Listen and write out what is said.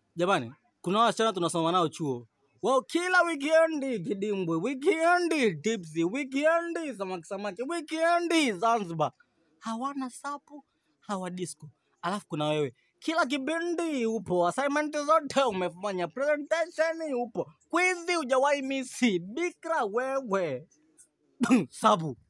Jamani, kuna wasichana tunasoma nao chuo. Wao kila weekend kidimbwe, weekend tipsy, weekend samaki, weekend Zanzibar. Hawana sapu, hawa disco. Alafu kuna wewe, kila kipindi upo, assignment zote umefanya, presentation upo, quiz hujawahi misi, bikra wewe. Sapu.